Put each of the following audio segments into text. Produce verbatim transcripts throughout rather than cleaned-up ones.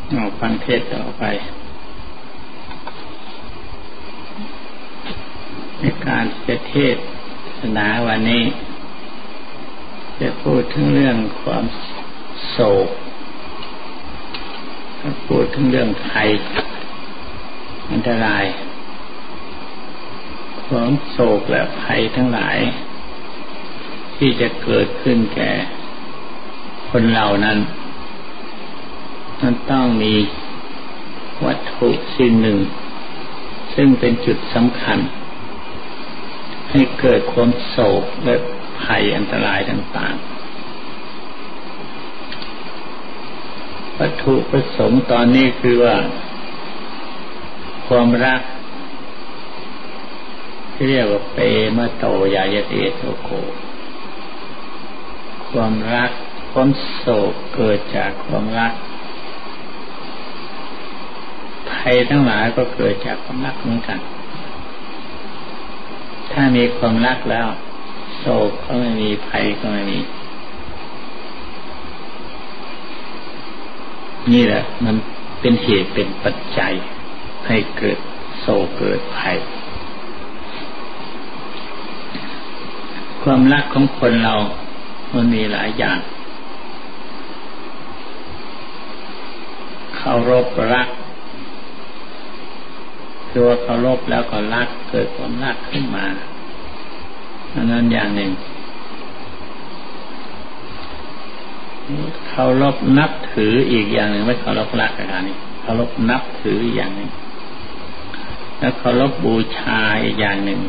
ออกฟังเทศต่อไปในการจะเทศนาวันนี้จะพูดถึงเรื่องความโศกพูดถึงเรื่องภัยอันตรายความโศกและภัยทั้งหลายที่จะเกิดขึ้นแก่คนเรานั้นมันต้องมีวัตถุสิ่งหนึ่งซึ่งเป็นจุดสำคัญให้เกิดความโศกและภัยอันตรายต่างๆวัตถุประสงค์ตอนนี้คือว่าความรักที่เรียกว่าเปมะโตยายเตโตโกความรักความโศกเกิดจากความรักภัยทั้งหลายก็เกิดจากความรักเหมือนกันถ้ามีความรักแล้วโศกก็ไม่มีภัยก็ไม่มีนี่แหละมันเป็นเหตุเป็นปัจจัยให้เกิดโศกเกิดภัยความรักของคนเรามันมีหลายอย่างเคารพรักคือว่าเคารพแล้วก็รักเกิดความรักขึ้นมาอันนั้นอย่างหนึ่งเคารพนับถืออีกอย่างหนึ่งไม่เคารพรักอะไรนี่เคารพนับถืออีกอย่างหนึ่งแล้วเคารพบูชาอีกอย่างหนึ่ง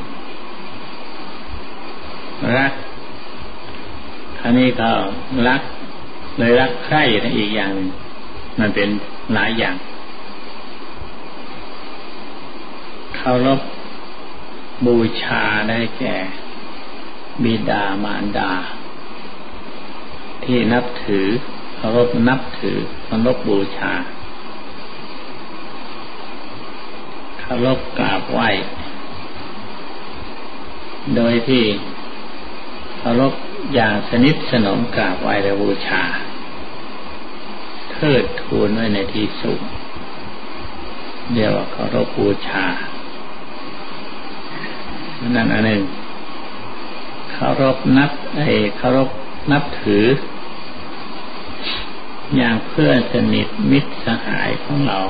รักอันนี้ก็รักเลยรักใคร่อีกอย่างหนึ่งมันเป็นหลายอย่างเคารพบูชาได้แก่บิดามารดาที่นับถือเคารพนับถือเคารพบูชาเคารพกราบไหว้โดยที่เคารพอย่างสนิทสนมกราบไหว้และบูชาเทิดทูนไว้ในที่สูงเรียกว่าเคารพบูชานั่นอันหนึ่งเคารพนับไอ้เคารพนับถืออย่างเพื่อนสนิทมิตรสหายของเรา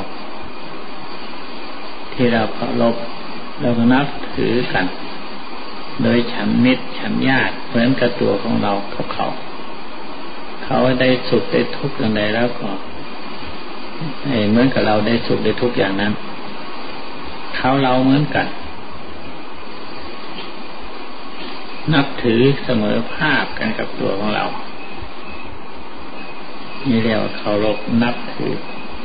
ที่เราเคารพเราก็นับถือกันโดยฉันมิตรฉันญาติเหมือนกับตัวของเรากับเขาเขาได้สุขได้ทุกข์อย่างใดแล้วก็เหมือนกับเราได้สุขได้ทุกข์อย่างนั้นเขาเราเหมือนกันนับถือเสมอภาคกันกับตัวของเรานี่เรียกว่าเคารพนับถือ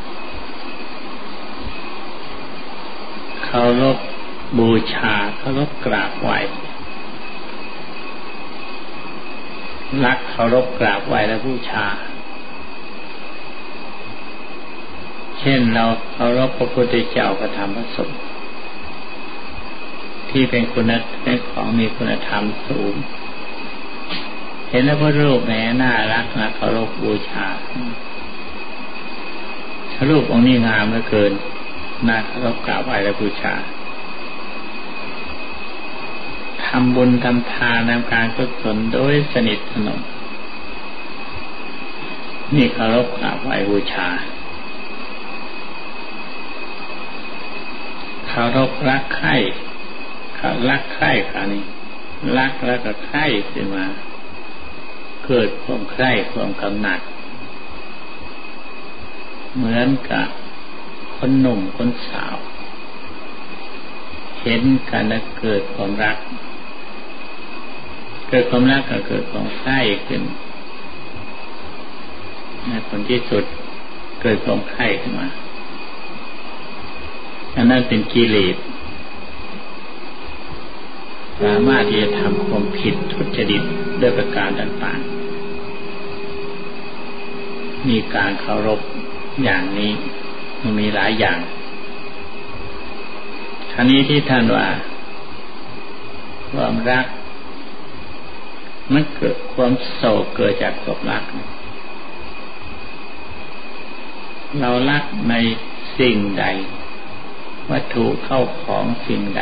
เคารพบูชาเคารพกราบไหว้รักเคารพกราบไหว้และบูชาเช่นเราเคารพพระพุทธเจ้าพระธรรมพระสงฆ์ที่เป็นคุณเป็นของมีคุณธรรมสูงเห็นแล้วพระรูปแม้น่ารักนะเคารพบูชารูปองค์นี้งามเหลือเกินน่าเคารพกราบไหว้และบูชาทำบุญทำทานทำการกุศลโดยสนิทสนมนี่เคารพกราบไหว้บูชาเคารพรักใคร่รักใคร่ค่ะนี่รักแล้วก็ใคร่ขึ้นมาเกิดความใคร่ความกำหนัดเหมือนกับคนหนุ่มคนสาวเห็นกันแล้วเกิดความรักเกิดความรักก็เกิดความใคร่ขึ้นในผลที่สุดเกิดความใคร่ขึ้นมาอันนั้นเป็นกิเลสสามารถที่จะทำความผิดทุจริตด้วยประการต่างๆมีการเคารพอย่างนี้มันมีหลายอย่างคราวนี้ที่ท่านว่าความรักมันเกิดความโศกเกิดจากความรักคเรารักในสิ่งใดวัตถุเข้าของสิ่งใด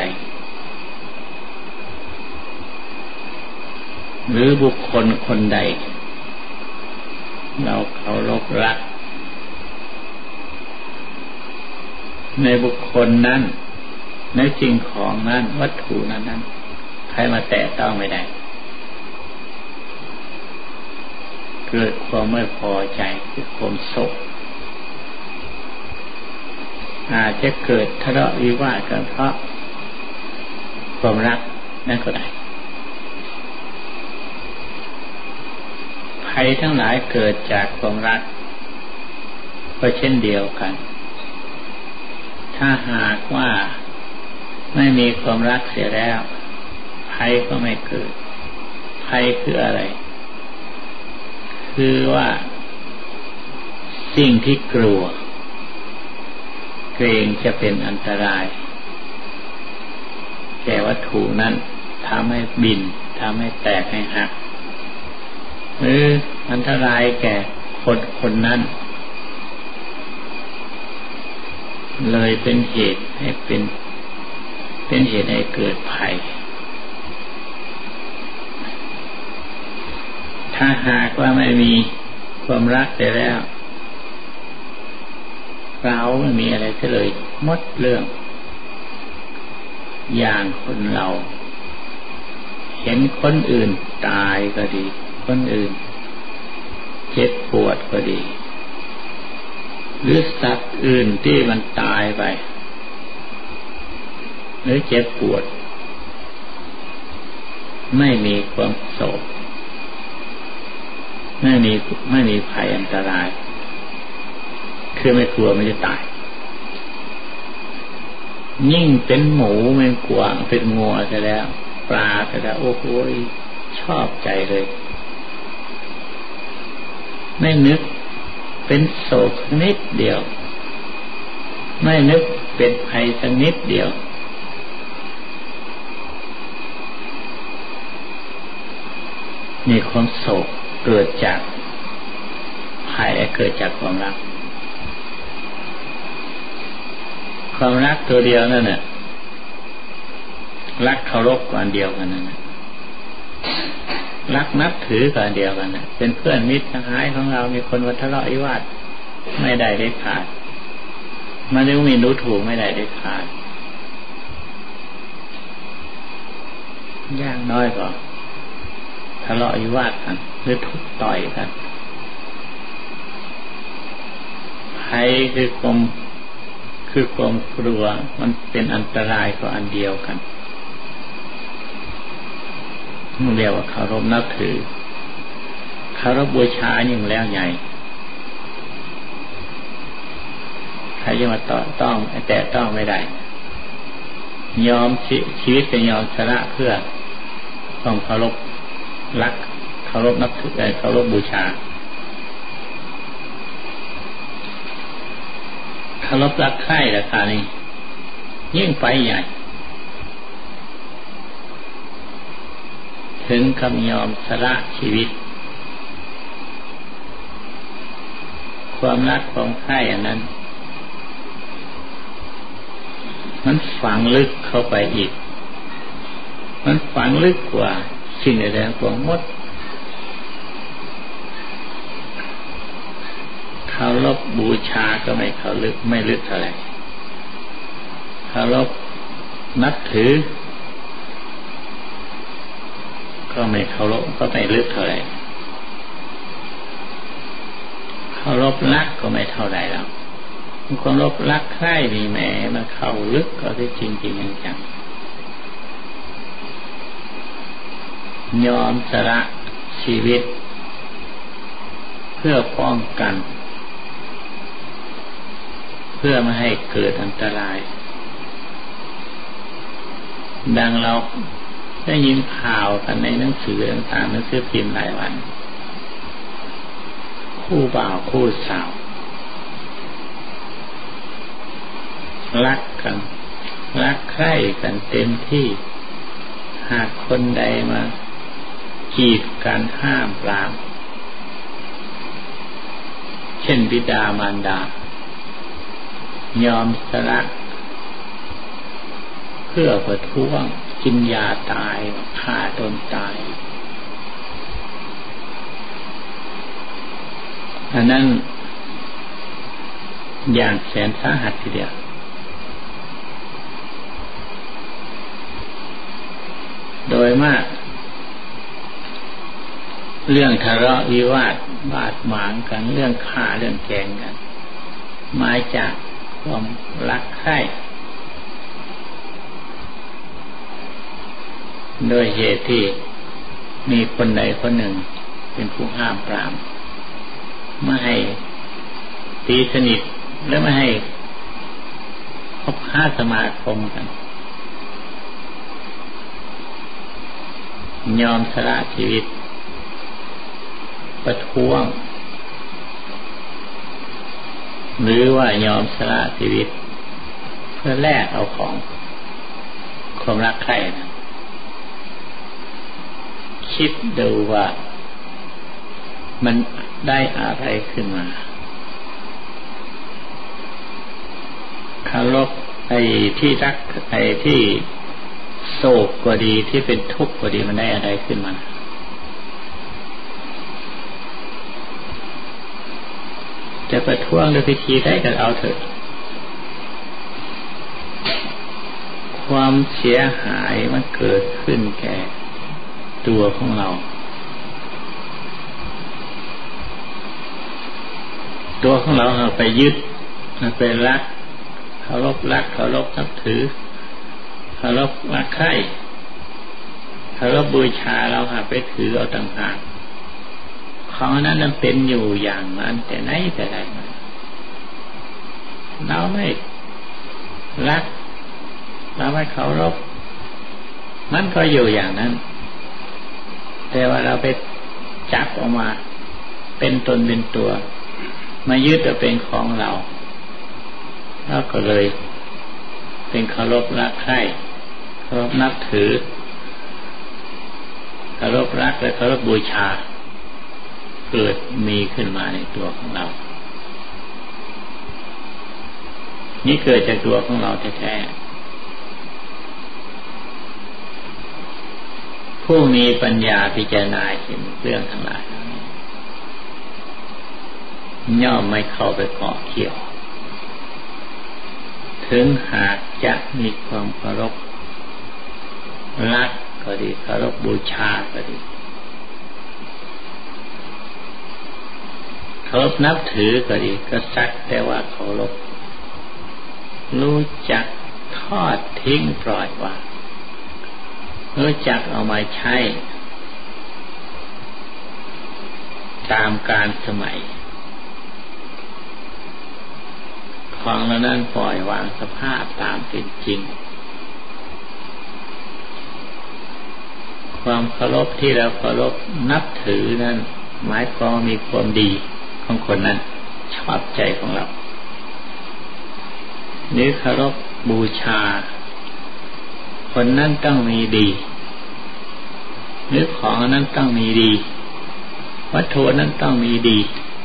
หรือบุคคลคนใดเราเคารพรักในบุคคลนั้นในสิ่งของนั้นวัตถุนั้นนั้นใครมาแตะต้องไม่ได้เกิดความไม่พอใจเกิดความโศกอาจจะเกิดทะเลาะวิวาทกันเพราะความรักนั่นก็ได้ภัยทั้งหลายเกิดจากความรักก็เช่นเดียวกันถ้าหากว่าไม่มีความรักเสียแล้วภัยก็ไม่เกิดภัยคืออะไรคือว่าสิ่งที่กลัวเกรงจะเป็นอันตรายแก่วัตถุนั้นทำให้บินทำให้แตกให้หักหรืออันตรายแก่คนคนนั้นเลยเป็นเหตุให้เป็นเป็นเหตุให้เกิดภัยถ้าหากว่าไม่มีความรักไปแล้วเราไม่มีอะไรเลยหมดเรื่องอย่างคนเราเห็นคนอื่นตายก็ดีคนอื่นเจ็บปวดก็ดีหรือสัตว์อื่นที่มันตายไปหรือเจ็บปวดไม่มีความโศกไม่มีไม่มีภัยอันตรายคือไม่กลัวมันจะตายยิ่งเป็นหมูเป็นกวางเป็นงัวซะแล้วปลาซะแล้วโอ้โหชอบใจเลยไม่นึกเป็นโศกนิดเดียวไม่นึกเป็นภัยสักนิดเดียวมีความโศกเกิดจากภัยและเกิดจากความรักความรักตัวเดียวนั่นน่ะรักเคารพกว่าอันเดียวกันนั่นน่ะรักนับถือกันเดียวกันนะเป็นเพื่อนมิตรสหายของเรามีคนวัทะเลาะวิวาทไม่ได้ได้ขาดมันยังมีรู้ถูกไม่ได้ได้ขาดย่างน้อยก็ทะเลาะวิวาทกันหรือทุบต่อยกันภัยคือความคือความกลัวมันเป็นอันตรายกว่าอันเดียวกันเรียกว่าเคารพนับถือเคารพบูชายิ่งแล้วใหญ่ใครจะมาต่อต้องแต่ต้องไม่ได้ยอมชีวิตจะยอมสละเพื่อต้องเคารพรักเคารพนับถือเคารพบูชาเคารพรักใคร่ราคานี้ยิ่งไปใหญ่ถึงคำยอมสละชีวิตความรักความใคร่อันนั้นมันฝังลึกเข้าไปอีกมันฝังลึกกว่าสิ่งใดๆของหมดเคารพบูชาก็ไม่เคารพไม่ลึกเท่าไหร่เคารพนับถือก็ไม่เคารพก็ไม่ลึกเท่าไหร่เคารพรักก็ไม่เท่าไหร่แล้วเคารพรักใคร่มีแหมมาเข้าลึกก็ได้จริงจริงจังยอมสละชีวิตเพื่อป้องกันเพื่อไม่ให้เกิดอันตรายดังเราได้ยินข่าวกันในหนังสือต่างๆหนังสือพิมพ์หลายวันคู่บ่าวคู่สาวรักกันรักใคร่กันเต็มที่หากคนใดมากีดกันห้ามปรามเช่นบิดามารดายอมสละเพื่อประท้วงกินยาตายฆ่าตนตายอันนั้นอย่างแสนสาหัสทีเดียวโดยมากเรื่องทะเลาะวิวาทบาดหมางกันเรื่องฆ่าเรื่องแกล้งกันมาจากความรักใคร่โดยเหตุที่มีคนใดคนหนึ่งเป็นผู้ห้ามปรามไม่ให้ตีสนิทและไม่ให้คบค้าสมาคมกันยอมสละชีวิตประท้วงหรือว่ายอมสละชีวิตเพื่อแลกเอาของความรักใคร่นะคิดดูว่ามันได้อะไรขึ้นมาเคารพไอ้ที่รักไอ้ที่โศกก็ดีที่เป็นทุกข์ก็ดีมันได้อะไรขึ้นมาจะประท้วงด้วยวิธีได้ก็เอาเถอะความเสียหายมันเกิดขึ้นแก่ตัวของเราตัวของเราเอาไปยึดไปรักเคารพรักเคารพนับถือเคารพรักใคร่เคารพบูชาเราหาไปถือเอาต่างหากของนั้นมันเป็นอยู่อย่างนั้นแต่ไหนแต่ไรเราไม่รักเราไม่เคารพมันก็อยู่อย่างนั้นแต่ว่าเราไปจับออกมาเป็นตนเป็นตัวมายึดเอาเป็นของเราเราก็เลยเป็นเคารพรักใคร่เคารพนับถือเคารพรักและเคารพบูชาเกิดมีขึ้นมาในตัวของเรานี่เกิดจากตัวของเราแท้ๆผู้มีปัญญาพิจารณาเห็นเรื่องทั้งหลายย่อมไม่เข้าไปเกาะเกี่ยวถึงหากจะมีความเคารพรักก็ดีเคารพบูชาก็ดีเคารพนับถือก็ดีก็สักแต่ว่าเคารพรู้จักทอดทิ้งปล่อยวางรู้จักเอามาใช้ตามกาลสมัยของเรานั้นปล่อยวางสภาพตามเป็นจริงความเคารพที่เราเคารพนับถือนั้นหมายความมีความดีของคนนั้นชอบใจของเราหรือเคารพบูชาคนนั้นต้องมีดีหรือของนั้นต้องมีดีวัตถุนั้นต้องมีดี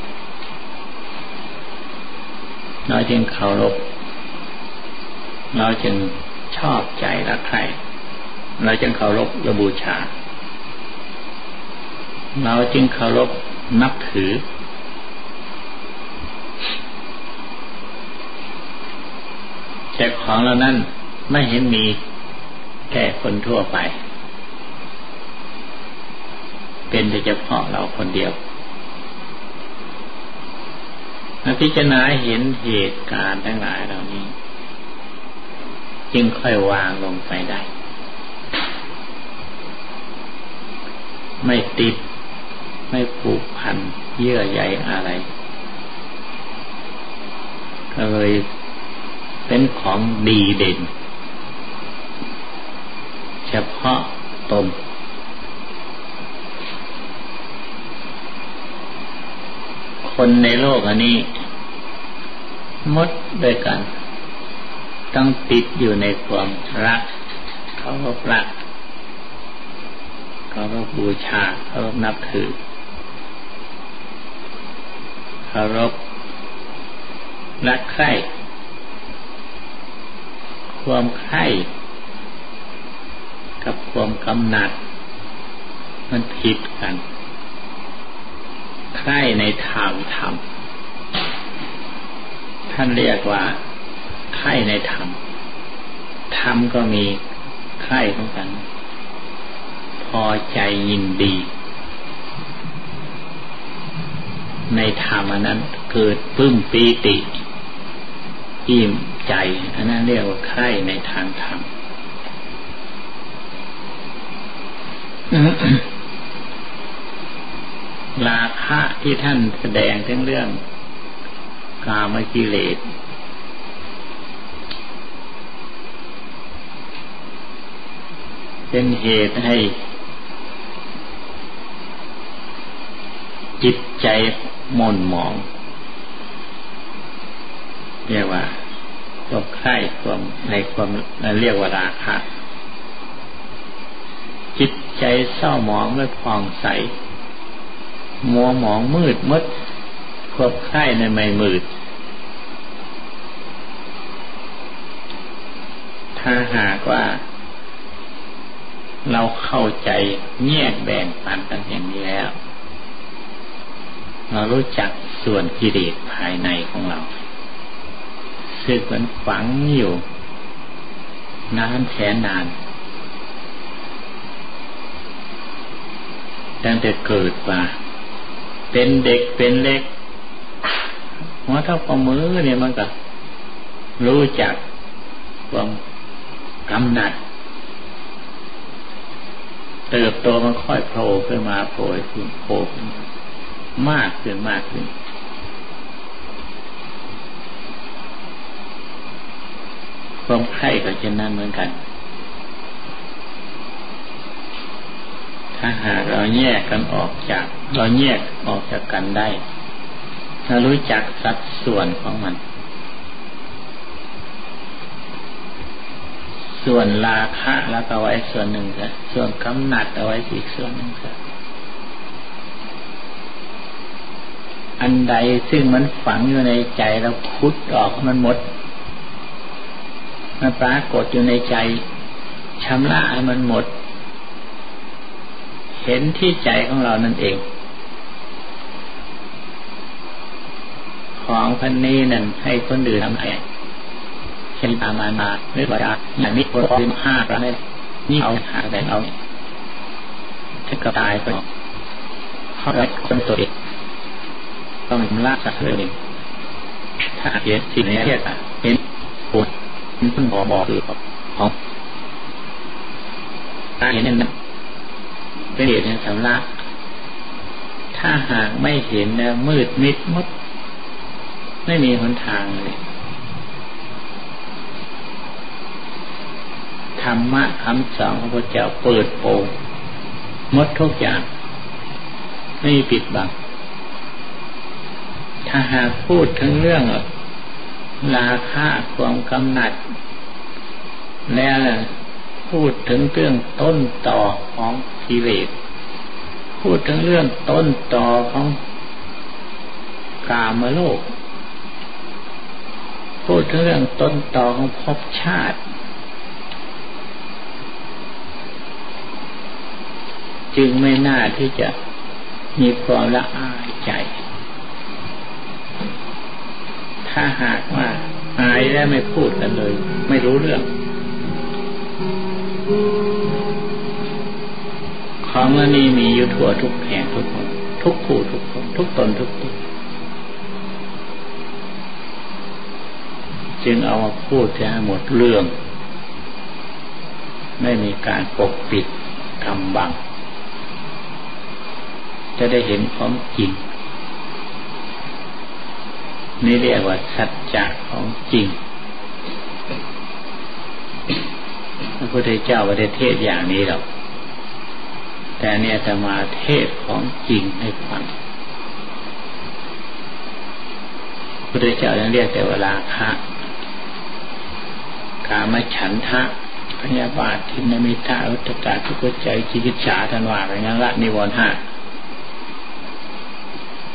เราจึงเคารพเราจึงชอบใจรักใคร่เราจึงเคารพและบูชาเราจึงเคารพนับถือแต่ของเรานั้นไม่เห็นมีแค่คนทั่วไปเป็นแต่เฉพาะเราคนเดียวพิจารณาเห็นเหตุการณ์ทั้งหลายเหล่านี้จึงค่อยวางลงไปได้ไม่ติดไม่ผูกพันเยื่อใยอะไรก็เลยเป็นของดีเด่นเฉพาะตนคนในโลกอันนี้หมดด้วยกันต้องติดอยู่ในความรักเคารพรักเคารพบูชาเคารพนับถือเคารพรักใคร่ความใคร่กับความกำหนัดมันผิดกันใคร่ในธรรมธรรมท่านเรียกว่าใคร่ในธรรมธรรมก็มีใคร่เหมือนกันพอใจยินดีในธรรมอันนั้นเกิดปลื้มปีติอิ่มใจอันนั้นเรียกว่าใคร่ในทางธรรม ราคะที่ท่านแสดงถึงเรื่องกามกิเลสเป็นเหตุให้จิตใจหม่นหมองเรียกว่าความใคร่ความในความเรียกว่าราคะจิตใจเศร้าหมองไม่ผ่องใสมัวหมองมืดมดความใคร่ในไม่มืดถ้าหากว่าเราเข้าใจแยกแบ่งปันกันอย่างนี้แล้วเรารู้จักส่วนกิเลสภายในของเราซึ่งมันฝังอยู่นานแสนนานตั้งแต่เกิดมาเป็นเด็กเป็นเล็กหัวเท่าฝ่ามือเนี่ยมันก็รู้จักความกำหนัดเติบโตมันค่อยโผล่ขึ้นมาโผล่ขึ้นโผล่ขึ้นมากขึ้นมากขึ้นความใคร่ก็เช่นนั้นเหมือนกันถ้าหากเราแยกกันออกจากเราแยกออกจากกันได้เรารู้จักสัดส่วนของมันส่วนราคะแล้วก็ไว้ส่วนหนึ่งซะส่วนกำหนัดเอาไว้อีกส่วนหนึ่งซะอันใดซึ่งมันฝังอยู่ในใจเราขุดออกมันหมดมันปรากฏอยู่ในใจชำระให้มันหมดเห็นที่ใจของเรานั่นเองของพันนี้นั่นให้คนอื่นทำให้เช่นอามานาเรื่องว่าอย่างนี้คนพิมพ์ห้าครั้งนี่เอาหาแต่เอาถ้าก็ตายก็เขาไว้คนตัวเองต้องละสักเรื่องหนึ่งถ้าเห็นสิ่งนี้เห็นปวดเห็นต้นหอบอกคือของถ้าเห็นนั่นเป็นเหตุในสำลักถ้าหากไม่เห็นแล้วมืดมิดมดไม่มีหนทางเลยธรรมะคำสอนของพระเจ้าเปิดโปงหมดทุกอย่างไม่มีปิดบังถ้าหากพูดถึงเรื่องราคะความกำหนัดแล้วพูดถึงเรื่องต้นตอของกิเลสพูดถึงเรื่องต้นตอของกามโลกพูดถึงเรื่องต้นตอของภพชาติจึงไม่น่าที่จะมีความละอายใจถ้าหากว่าอายแล้วไม่พูดกันเลยไม่รู้เรื่องของอันนี้มีอยู่ทั่วทุกแห่งทุกคนทุกผู้ทุกคนทุกตนทุกตนจึงเอามาพูดให้หมดเรื่องไม่มีการปกปิดทำบังจะได้เห็นของจริงนี่เรียกว่าสัจจะของจริงพระพุทธเจ้าไม่ได้เทศอย่างนี้หรอกแต่เนี่ยจะมาเทศของจริงให้ฟังพระพุทธเจ้ายังเรียกแต่ว่าราคะกามฉันทะพยาบาททินมิทะอุทธัจจะทุกข์ใจจิกิจฉาทันว่าไปงั้นละนิวรณ์ห้า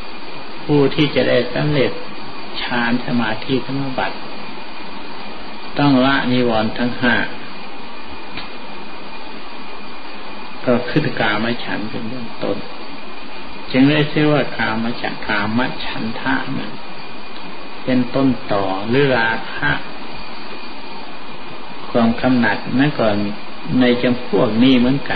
ผู้ที่จะได้สำเร็จฌานสมาธิสมาบัติต้องละนิวรณ์ทั้งห้าก็คือกามฉันท์เป็นเบื้องต้นจึงเรียกชื่อว่ากามฉันท์กามฉันทะนั้นเป็นต้นต่อหรือราคะความกำหนัดนั่นก่อนในจำพวกนี้เหมือนกัน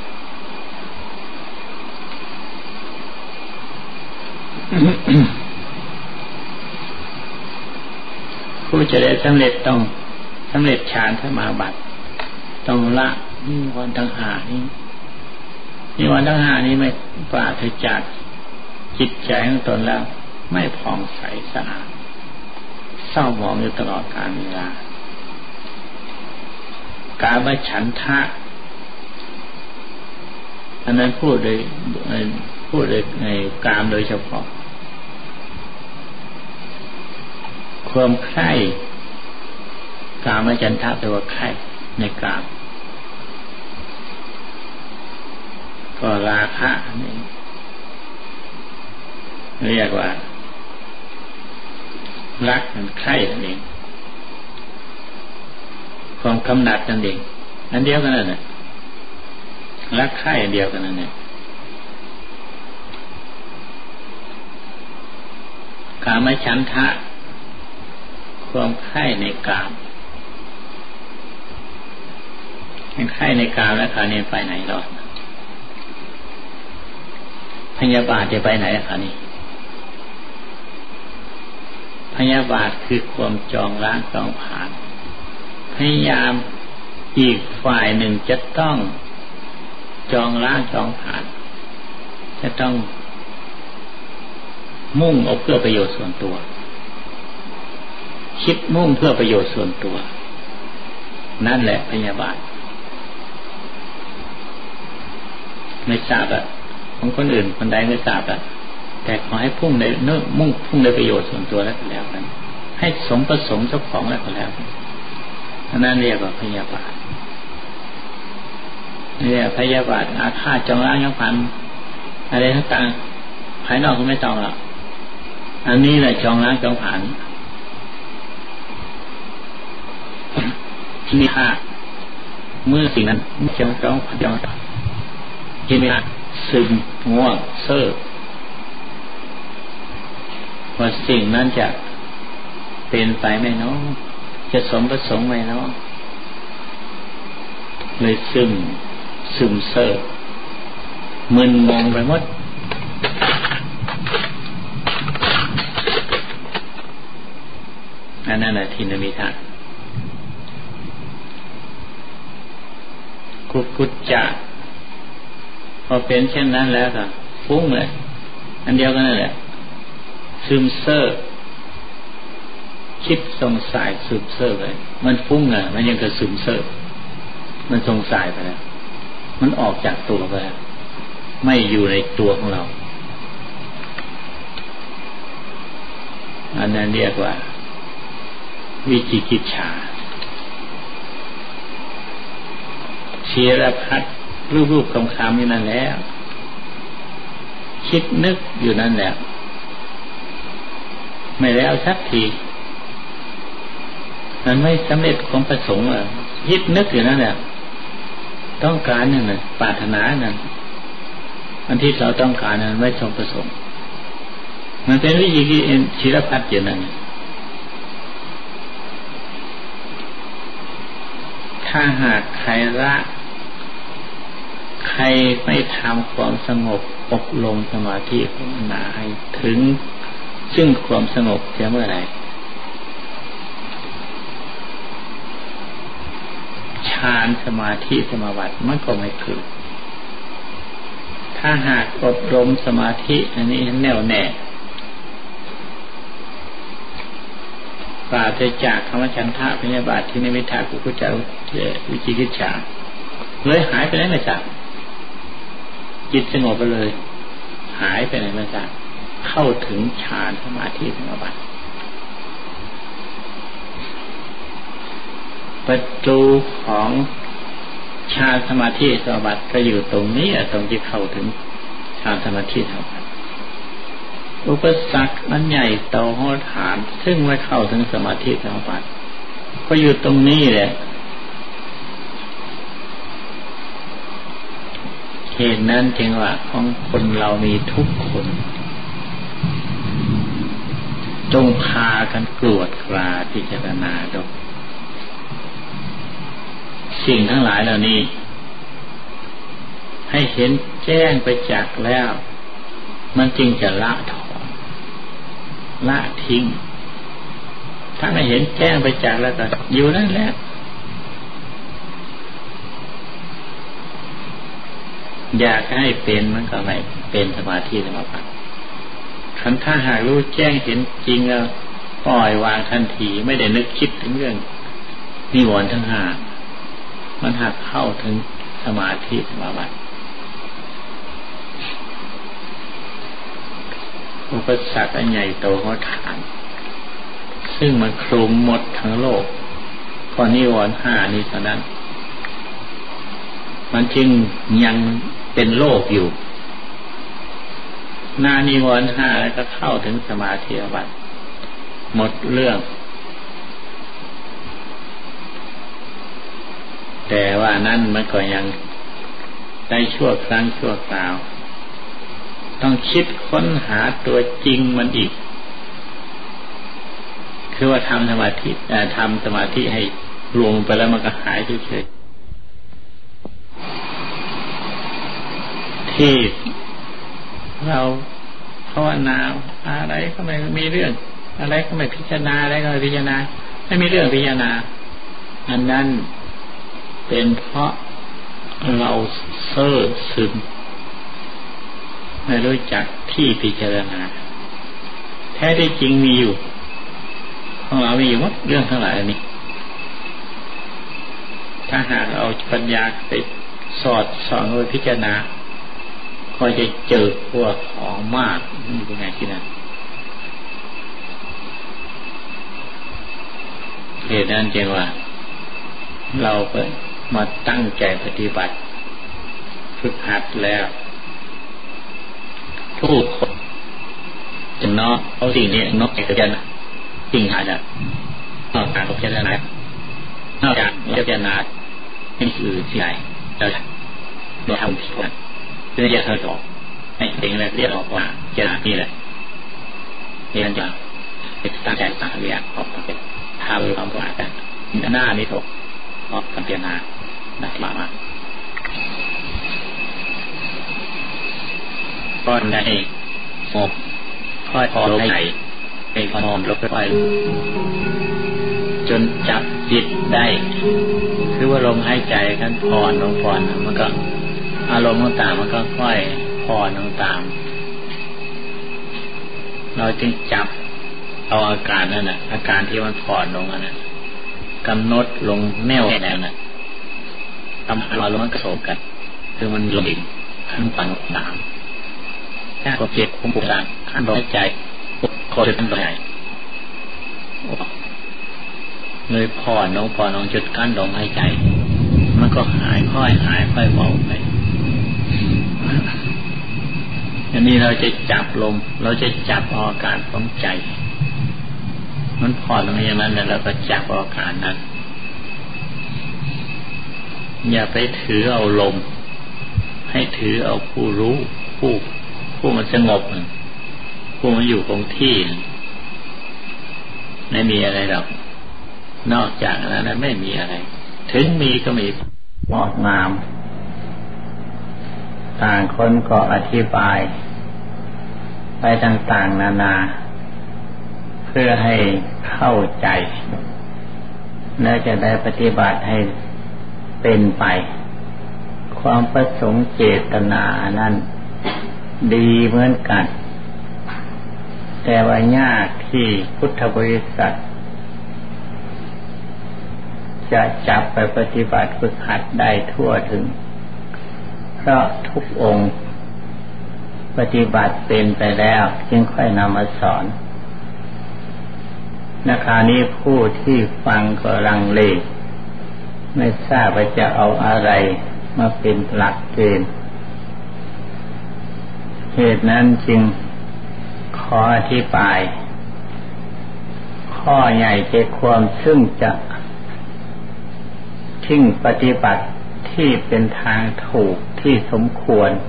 ผู้จะได้สำเร็จต้องสำเร็จฌานสมาบัติต้องละนิวรณ์ทั้งห้านี้นิวรณ์ทั้งห้านี้ไม่ปราศจากจิตใจของตนแล้วไม่ผ่องใสสะอาดเศร้าหมองอยู่ตลอดกาลเวลากามฉันทะอันนั้นพูดโดยพูดโดยในกามโดยเฉพาะความใคร่กามฉันทะแปลว่าใคร่ในกามก็ราคะนี่เรียกว่ารักมันใคร่นั่นเองความกำหนัดนั่นเองอันเดียวกันนั่นแหละรักใคร่อันเดียวกันนั่นแหละกามฉันทะความใคร่ในกามเป็นใคร่ในกามแล้วคราวนี้ไปไหนรอดพยาบาทจะไปไหนคราวนี้พยาบาทคือความจองล้างจองผลาญพยายามอีกฝ่ายหนึ่งจะต้องจองล้างจองผลาญจะต้องมุ่งเอาเพื่อประโยชน์ส่วนตัวคิดมุ่งเพื่อประโยชน์ส่วนตัวนั่นแหละพยาบาทไม่ทราบอะของคนอื่นคนใดไม่ทราบอะแต่ขอให้พุ่งในเนื้อมุ่งพุ่งในประโยชน์ส่วนตัวแล้วก็แล้วกันให้สมประสงค์เจ้าของแล้วก็แล้วกันนั่นเรียกว่าพยาบาทเรียกพยาบาทอาฆาตจองล้างยังพันอะไรต่างๆภายนอกก็ไม่ต้องหรอกอันนี้แหละจองล้างจองผ่านนี่ค่ะเมื่อสิ่งนั้นจองจองจองที่ไม่ซึมง่วงเซ่อว่าสิ่งนั้นจะเป็นไปไหมเนาะจะสมประสงค์ไหมเนาะเลยซึมซึมเซ่อมึนมองไปหมดอันนั้นแหละทินมิทะกุกุจจะพอเป็นเช่นนั้นแล้วก็ฟุ้งเลยอันเดียวกันนั่นแหละซึมเซ่อคิดสงสัยซึมเซ่อไปมันฟุ้งอ่ะมันยังกระซึมเซ่อมันสงสัยไปแล้วมันออกจากตัวไปแล้วไม่อยู่ในตัวของเราอันนั้นเรียกว่าวิจิกิจฉาเชียรพัดรูปๆคำคำอยู่นั่นแล้วคิดนึกอยู่นั่นแหละไม่แล้วสักทีมันไม่สำเร็จความประสงค์อ่ะคิดนึกอยู่นั่นแหละต้องการนั่นน่ะปรารถนานั่นอันที่เราต้องการนั้นไม่สมประสงค์มันเป็นวิจิกิจชีรพัดอยู่นั่นถ้าหากใครละใครไม่ทำความสงบอบรมสมาธิภาวนาให้ถึงซึ่งความสงบเสียเมื่อไหร่ฌานสมาธิสมาบัติมันก็ไม่เกิดถ้าหากอบรมสมาธิอันนี้แน่วแน่ปราศจากคำว่าฉันทะพยาบาทที่นิมิตากุกุจจะวิจิกิจฉาเลยหายไปไหนมาจากจิตสงบไปเลยหายไปไหนมาจากเข้าถึงฌานสมาธิสมาบัติประตูของฌานสมาธิสมาบัติก็อยู่ตรงนี้ตรงที่เข้าถึงฌานสมาธิสมาบัติอุปสรรคมันใหญ่โตโหดฐานซึ่งไม่เข้าถึงสมาธิสมาบัติก็อยู่ตรงนี้แหละเหตุนั้นจึงว่าของคนเรามีทุกคนจงพากันกรวดกราพิจารณาดูสิ่งทั้งหลายเหล่านี้ให้เห็นแจ้งไปจากแล้วมันจึงจะละถอนละทิ้งถ้าไม่เห็นแจ้งไปจากแล้วก็อยู่นั่นแหละอยากให้เป็นมันก็ไม่เป็นสมาธิสมาบัติคันถ้าหากรู้แจ้งเห็นจริงแล้วปล่อยวางทันทีไม่ได้นึกคิดถึงเรื่องนิวรณ์ทั้งห้ามันหากเข้าถึงสมาธิสมาบัติอุปสรรคอันใหญ่โตเขาฐานซึ่งมันคลุมหมดทั้งโลกเพราะนิวรณ์ห้านี้เท่านั้นมันจึงยังเป็นโลกอยู่หน้านิวรณ์ห้าแล้วก็เข้าถึงสมาธิบัติหมดเรื่องแต่ว่านั่นมันก็ยังได้ชั่วครั้งชั่วคราวต้องคิดค้นหาตัวจริงมันอีกคือว่าทำสมาธิทำสมาธิให้รวมไปแล้วมันก็หายเฉยๆที่เราภาวนาอะไรก็ไม่มีเรื่องอะไรก็ไม่พิจารณาอะไรก็ไม่พิจารณาไม่มีเรื่องพิจารณาอันนั้นเป็นเพราะเราเซ่อซึมไม่รู้จักที่พิจารณาแท้ที่จริงมีอยู่ของเรามีอยู่หมดเรื่องทั้งหลายนี้ถ้าหากเอาปัญญาไปสอดส่องไปพิจารณาก็จะเจอพวกของมากนี่เป็นไงที่นั่นเหตุนั้นจึงว่าเราเปิดมาตั้งใจปฏิบัติฝึกหัดแล้วทุกคนจะเนาะเอาสิ่งนี้นอกจากจะสิ่งหาจะนอกจากพิจารณานอกจากพิจารณาไม่คือสิ่งใดเราเราทำผิดกันเพื่อจะเธอออกให้เองเลยเรียกออกว่าเจตนานี่แหละนี่นั่นจะตั้งใจตั้งเรียกออกมาเป็นทำความสะอาดกันหน้านี้ถูกออกพิจารณาได้มามาก้อนได้หมกค่อยพอให้ไปพร้อมลบไปจนจับจิตได้คือว่าลมหายใจกันผ่อนลงผ่อนมันก็อารมณ์ต่างๆมันก็ค่อยผ่อนลงตามเราจึงจับเอาอาการนั่นน่ะอาการที่มันผ่อนลงนั่นน่ะกำหนดลงแนวแนวน่ะทำอารมณ์มันกระโสกันคือมันลงอีกขั้นต่างตามถ้าก็เจ็บผมปวดต่างขั้นลมหายใจคอยเป็นใหญ่เลยผ่อนลงผ่อนลงจุดกั้นลมหายใจมันก็หายค่อยหายค่อยเบาไปอันนี้เราจะจับลมเราจะจับอาการของใจมันผ่อนลงอย่างนั้นแล้วเราก็จับอาการนั้นอย่าไปถือเอาลมให้ถือเอาผู้รู้ผู้ผู้มันสงบผู้มันอยู่คงที่ไม่มีอะไรหรอกนอกจากนั้นไม่มีอะไรถึงมีก็มีงดงามต่างคนก็อธิบายไปต่างๆนานาเพื่อให้เข้าใจและจะได้ปฏิบัติให้เป็นไปความประสงค์เจตนานั้นดีเหมือนกันแต่ว่ายากที่พุทธบริษัทจะจับไปปฏิบัติฝึกหัดได้ทั่วถึงเพราะทุกองค์ปฏิบัติเป็นไปแล้วจึงค่อยนำมาสอนในคราวนี้ผู้ที่ฟังก็ลังเลไม่ทราบว่าจะเอาอะไรมาเป็นหลักเกณฑ์เหตุนั้นจึงขออธิบายข้อใหญ่ใจความซึ่งจะทิ้งปฏิบัติที่เป็นทางถูกที่สมควร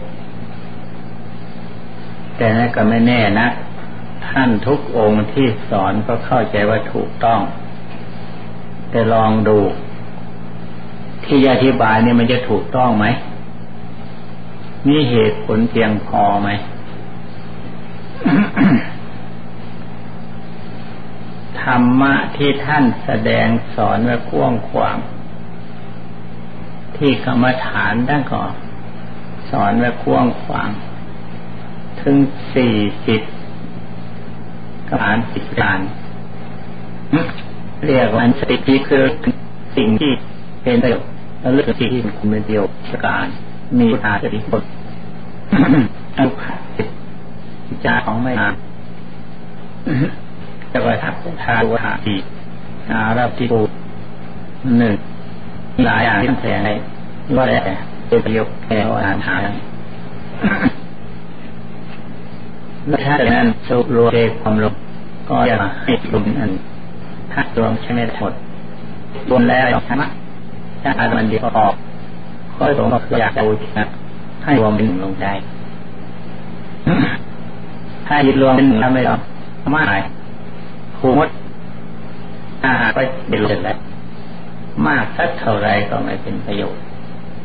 แต่นั่นก็ไม่แน่นะท่านทุกองค์ที่สอนก็เข้าใจว่าถูกต้องแต่ลองดูที่อธิบายนี่มันจะถูกต้องไหมมีเหตุผลเพียงพอไหม ธรรมะที่ท่านแสดงสอนไว้กว้างขวางที่กรรมฐานท่านก็สอนไว้กว้างขวางถึงสี่สิบกรรมฐานสิบการเรียกว่าสติคือสิ่งที่เป็นประโยชน์และเรื่องที่คุณเป็นประโยชน์การมีอาสติผลอันจิตจาของไม่นานจะว่าทักทาวัฏฏีอารับที่ปูหนึ่งหลายอย่างที่แสดงว่าแต่เป็นประโยชน์แก่อาหารและถ้าจากนั้นสุรวมเอกความลงก็จะให้รวมอันถ้ารวมใช่ไหมหมดรวมแล้วธรรมะถ้าอามันเดียวออกก็ตรงก็คืออยากดูนะให้รวมเป็นหนึ่งลงใจถ้ายึดรวมเป็นหนึ่งแล้วไม่ออกมากคูมดอาหารก็เป็นเรื่องแล้วมากสักเท่าไรก็ไม่เป็นประโยชน์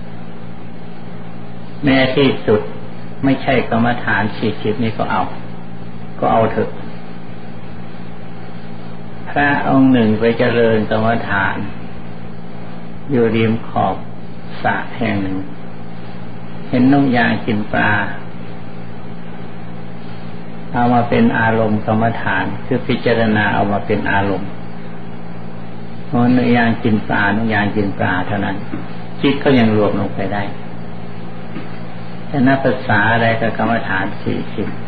แม้ที่สุดไม่ใช่กรรมฐานสี่สิบนี่ก็เอาก็เอาเถอะพระองค์หนึ่งไปเจริญกรรมฐานอยู่ริมขอบสระแห่งหนึ่งเห็นนกยางกินปลาเอามาเป็นอารมณ์กรรมฐานคือพิจารณาเอามาเป็นอารมณ์เพราะนกยางกินปลานกยางกินปลาเท่านั้นจิตก็ยังรวมลงไปได้แต่นับภาษาอะไรกับกรรมฐานสี่สิบ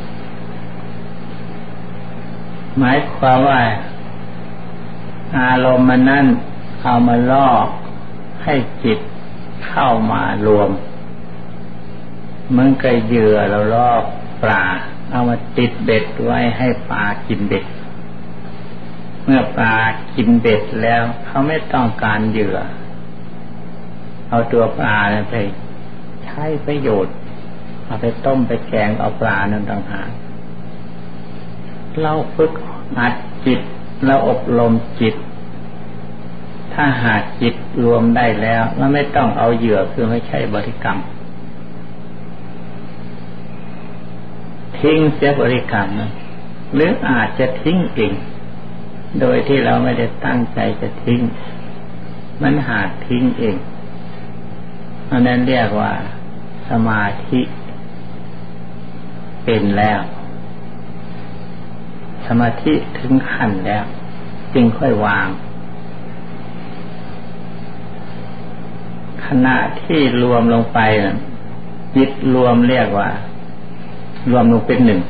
หมายความว่าอารมณ์มันนั่นเอามาล่อให้จิตเข้ามารวมเหมือนกับเหยื่อเราล่อปลาเอามาติดเบ็ดไว้ให้ปลากินเบ็ดเมื่อปลากินเบ็ดแล้วเขาไม่ต้องการเหยื่อเอาตัวปลาไปใช้ประโยชน์เอาไปต้มไปแกงเอาปลานั่นต่างหากเราฝึกหัดจิตเราอบรมจิตถ้าหากจิตรวมได้แล้วเราไม่ต้องเอาเหยื่อคือไม่ใช่บริกรรมทิ้งเสียบริกรรมนะหรืออาจจะทิ้งเองโดยที่เราไม่ได้ตั้งใจจะทิ้งมันหากทิ้งเองอันนั้นเรียกว่าสมาธิเป็นแล้วสมาธิถึงขั้นแล้วจึงค่อยวางขณะที่รวมลงไปจิตรวมเรียกว่ารวมลงเป็นหนึ่ง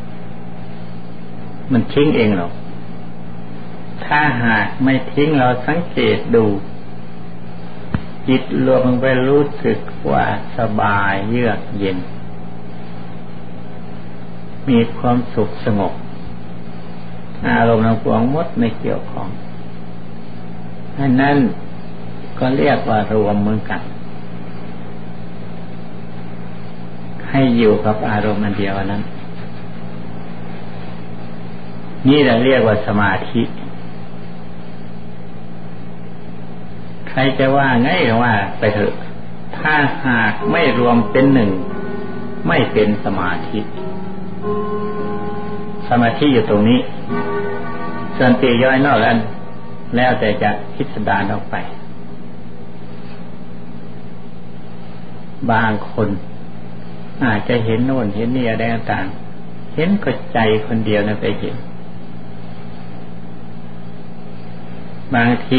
มันทิ้งเองหรอกถ้าหากไม่ทิ้งเราสังเกตดูจิตรวมลงไปรู้สึกว่าสบายเยือกเย็นมีความสุขสงบอารมณ์ทั้งปวงหมดไม่เกี่ยวข้องอันนั้นก็เรียกว่ารวมเหมือนกันให้อยู่กับอารมณ์อันเดียวนั้นนี่เราเรียกว่าสมาธิใครจะว่าไงก็ว่าไปเถอะถ้าหากไม่รวมเป็นหนึ่งไม่เป็นสมาธิสมาธิอยู่ตรงนี้ส่วนตีย่อยนอกนั้นแล้วแต่จะพิสดารออกไปบางคนอาจจะเห็นโน่นเห็นนี่อะไรต่างๆเห็นก็ใจคนเดียวนั่นไปเห็นบางที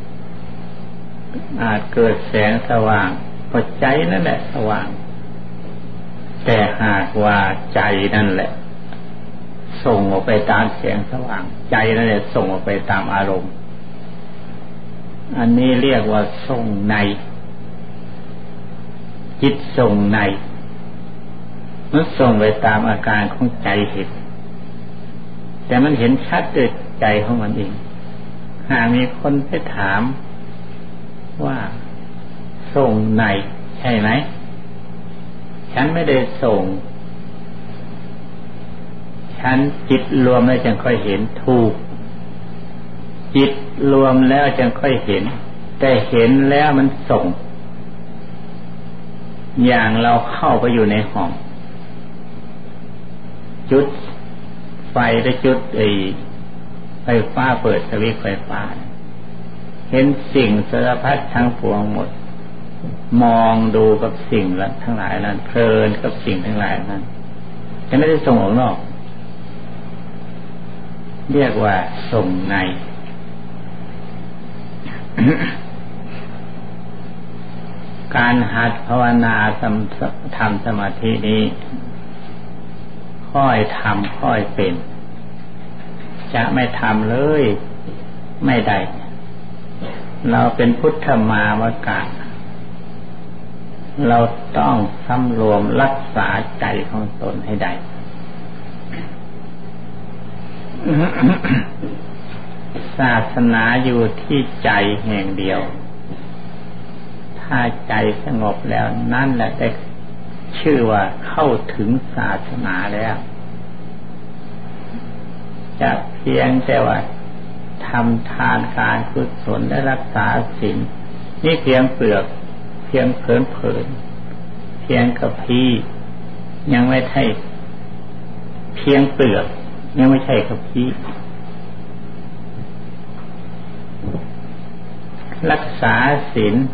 อาจเกิดแสงสว่างก็ใจนั่นแหละสว่างแต่หากว่าใจนั่นแหละส่งออกไปตามแสงสว่างใจนั่นแหละส่งออกไปตามอารมณ์อันนี้เรียกว่าส่งในจิตส่งในมันส่งไปตามอาการของใจเห็นแต่มันเห็นชัดด้วยใจของมันเองหากมีคนไปถามว่าส่งในใช่ไหมฉันไม่ได้ส่งฉันจิตรวมแล้วจึงค่อยเห็นถูกจิตรวมแล้วจึงค่อยเห็นแต่เห็นแล้วมันส่งอย่างเราเข้าไปอยู่ในห้องจุดไฟได้จุดไอ้ไฟฟ้าเปิดสวิตช์ไฟฟ้าเห็นสิ่งสารพัดทั้งปวงหมดมองดูกับสิ่งทั้งหลายนั้นเพลินกับสิ่งทั้งหลายนั้นจะไม่ได้ส่งออกนอกเรียกว่าส่งใน การหัดภาวนาทำสมาธินี้ค่อยทำค่อยเป็นจะไม่ทำเลยไม่ได้เราเป็นพุทธมามกะเราต้องสำรวมรักษาใจของตนให้ได้ ศาสนาอยู่ที่ใจแห่งเดียวถ้าใจสงบแล้วนั่นแหละได้ชื่อว่าเข้าถึงศาสนาแล้วจะเพียงแต่ว่าทำทานการกุศลและรักษาศีลนี่เพียงเปลือกเพียงเผินเผินเพียงกระพี้ยังไม่ใช่เพียงเปลือกยังไม่ใช่กระพี้รักษาศีล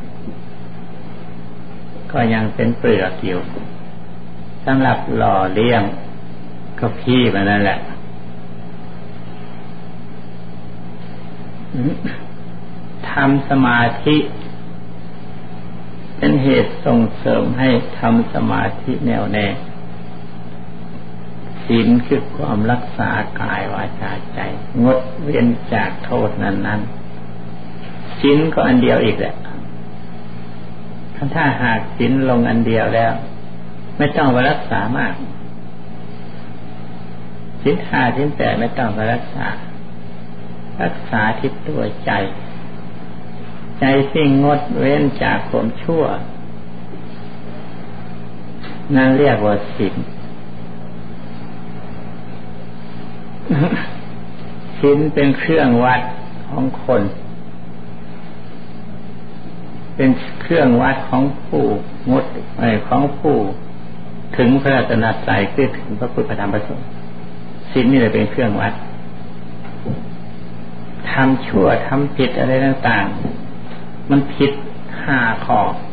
ก็ยังเป็นเปลือกอยู่สำหรับหล่อเลี้ยงกระพี้มันนั่นแหละทำสมาธิเป็นเหตุส่งเสริมให้ทำสมาธิแน่วแน่ศีลคือความรักษากายวาจาใจงดเว้นจากโทษนั้นๆศีลก็อันเดียวอีกแหละถ้าหากศีลลงอันเดียวแล้วไม่ต้องไปรักษามากศีลห้าศีลแปดไม่ต้องไปรักษารักษาที่ตัวใจใจที่งดเว้นจากความชั่วนั่นเรียกว่าศีล ศีลเป็นเครื่องวัดของคนเป็นเครื่องวัดของผู้งดไอ้ของผู้ถึงพระรัตนตรัยคือถึงพระพุทธธรรมพระสงฆ์ศีลนี่แหละเป็นเครื่องวัดทำชั่วทำผิดอะไรต่างๆมันผิดห้าข้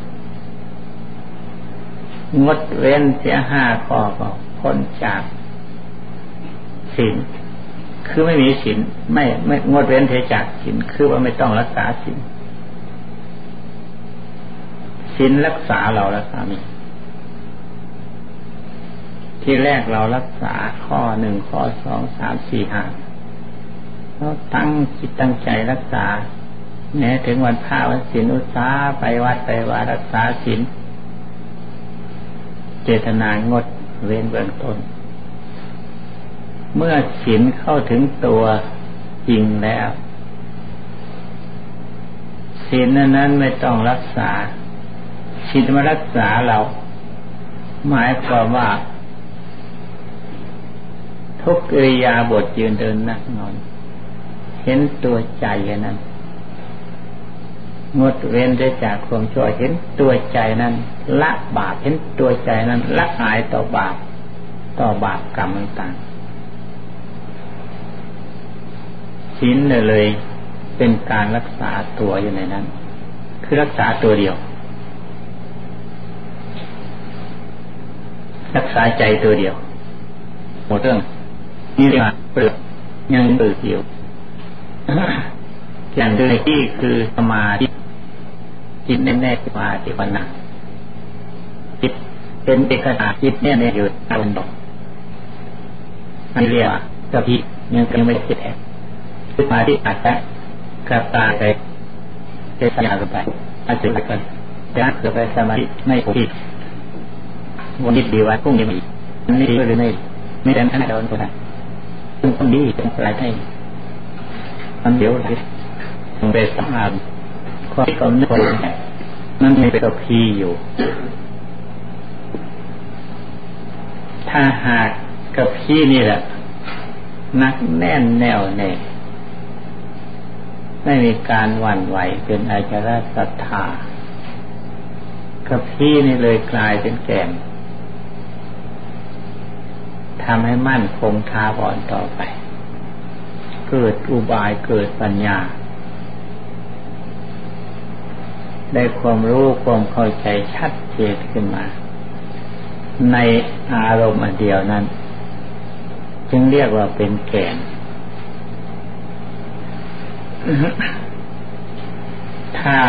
องดเว้นเสียห้าข้อก็พ้นจากศีลคือไม่มีศีลไม่ไม่งดเว้นเสียจากศีลคือว่าไม่ต้องรักษาศีลศีลรักษาเรารักษามีที่แรกเรารักษาข้อหนึ่งข้อสองสามสี่ห้าเราตั้งจิตตั้งใจรักษาแม้ถึงวันพระวันศีลอุตสาห์ไปวัดไปวารักษาศีลเจตนางดเว้นเบื้องต้นเมื่อศีลเข้าถึงตัวจริงแล้วศีลนั้นไม่ต้องรักษาศีลมารักษาเราหมายความว่าทุกอิริยาบถยืนเดินนั่งนอนเห็นตัวใจนั้นงดเว้นได้จากความชั่วเห็นตัวใจนั้นละบาปเห็นตัวใจนั้นละอายต่อบาปต่อบาปกรรมต่างๆศีลเลยเป็นการรักษาตัวอยู่ในนั้นคือรักษาตัวเดียวรักษาใจตัวเดียวหมดเรื่องนี่เรียกว่าเปลือกยังเปลือกเดียวอย่างเดิมที่คือสมาธิจิตแน่ๆสมาธิภาวนาจิตเป็นเอกตาจิตแน่ๆอยู่ตามดอกนี่เรียกว่าสติยังยังไม่เสร็จแท้สมาธิอาจจะกระตาไปเจตนาไปอาจจะไปกันแต่ถ้าเกิดไปสมาธิไม่พอที่วันนี้ดีว่าพรุ่งนี้มีนี่ดีหรือไม่ไม่ได้ขนาดโดนก็ได้ต้องดีต้องอะไรให้มันเดี๋ยวเลยต้องไปสัมผัสคความกำหนดนั่นมีเป็นกับพีอยู่ถ้าหากกับพีนี่แหละนักแน่นแน่วแน่ไม่มีการหวั่นไหวเป็นอาจารศรัทธากับพีนี่เลยกลายเป็นแก่นทำให้มั่นคงท้าวรต่อไปเกิดอุบายเกิดปัญญาได้ความรู้ความเข้าใจชัดเจนขึ้นมาในอารมณ์อันเดียวนั้นจึงเรียกว่าเป็นแก่น ถ้า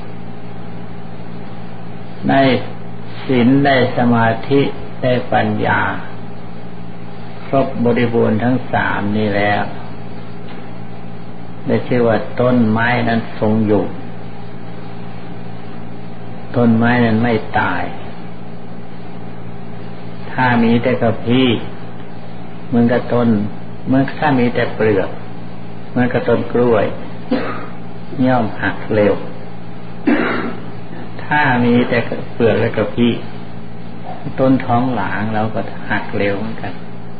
ได้ศีลได้สมาธิได้ปัญญาครบบริบูรณ์ทั้งสามนี้แล้วได้ชื่อว่าต้นไม้นั้นทรงอยู่ต้นไม้นั้นไม่ตายถ้ามีแต่กระพี้เหมือนกับต้นเมื่อถ้ามีแต่เปลือกเหมือนกับต้นกล้วยย่อมหักเร็วถ้ามีแต่เปลือกและกระพี้ต้นท้องหลางเราก็หักเร็วเหมือนกัน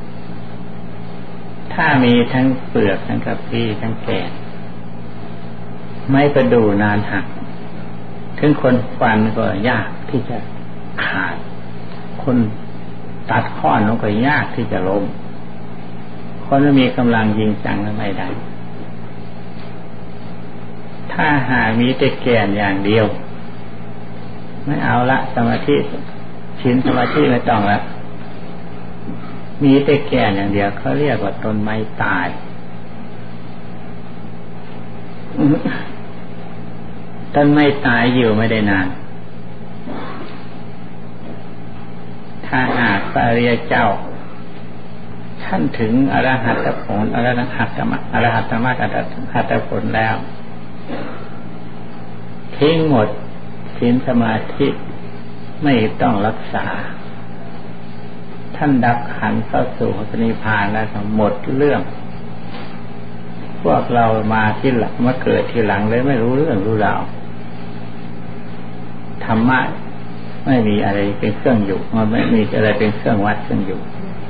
ถ้ามีทั้งเปลือกทั้งกระพี้ทั้งแก่นไม่ประดู่นานหักถึงคนฟันก็ยากที่จะขาดคนตัดข้อนก็ยากที่จะล้มคนไม่มีกำลังยิงจังก็ไม่ได้ถ้าหามีแต่แก่นอย่างเดียวไม่เอาละสมาธิศีลสมาธิไม่ต้องละมีแต่แก่นอย่างเดียวเขาเรียกว่าต้นไม้ตายต้นไม้ตายอยู่ไม่ได้นานถ้าหากพระอริยเจ้าท่านถึงอรหัตผลอรหัตธรรมอรหัตธรรมอรหัตผลแล้วทิ้งหมดศีลสมาธิไม่ต้องรักษาท่านดับขันธ์เข้าสู่พระนิพพานแล้วหมดเรื่องพวกเรามาที่หลังมาเกิดทีหลังเลยไม่รู้เรื่องรู้ราวธรรมะไม่มีอะไรเป็นเครื่องอยู่มันไม่มีอะไรเป็นเครื่องวัดเครื่องอยู่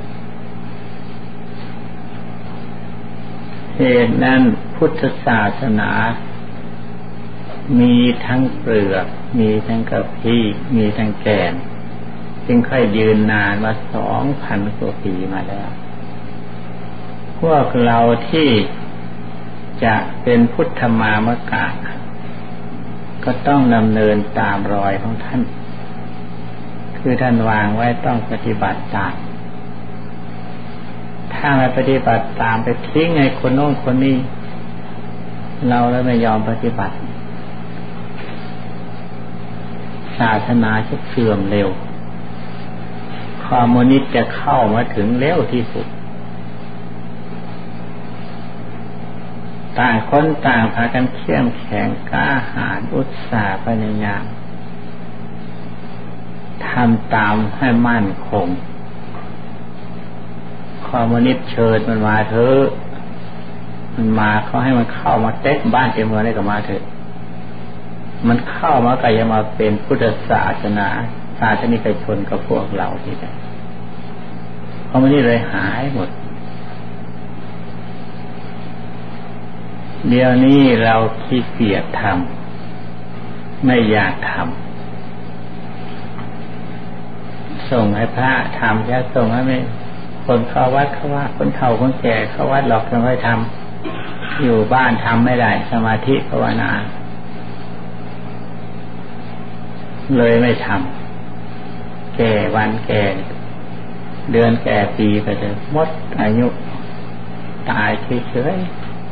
เหตุนั้นพุทธศาสนามีทั้งเปลือกมีทั้งกระพี้มีทั้งแก่นจึงค่อยยืนนานมาสองพันกว่าปีมาแล้วพวกเราที่จะเป็นพุทธมามกะก็ต้องดำเนินตามรอยของท่านคือท่านวางไว้ต้องปฏิบัติตามถ้าไม่ปฏิบัติตามไปทิ้งไอ้คนโน้นคนนี้เราแล้วไม่ยอมปฏิบัติศาสนาจะเสื่อมเร็วคอมมิวนิสต์จะเข้ามาถึงเร็วที่สุดต่างคนต่างพากันเข้มแข็งกล้าหาญอุตสาห์พยายามทำตามให้มั่นคงคอมมิวนิสต์เชิญมันมาเถอะมันมาเขาให้มันเข้ามาเต็มบ้านเต็มเมืองได้ก็มาเถอะมันเข้ามาก็จะมาเป็นพุทธศาสนาศาสนิกชนกับพวกเราที่ไหนคอมมิวนิสต์เลยหายหมดเดี๋ยวนี้เราขี้เกียจทำไม่อยากทำส่งให้พระทำจะส่งให้ไม่คนเข้าวัดเขาว่าคนเฒ่าคนแก่เข้าวัดหลอกจะไม่ทำอยู่บ้านทำไม่ได้สมาธิภาวนาเลยไม่ทำแก่วันแก่เดือนแก่ปีไปเลยหมดอายุตายเฉย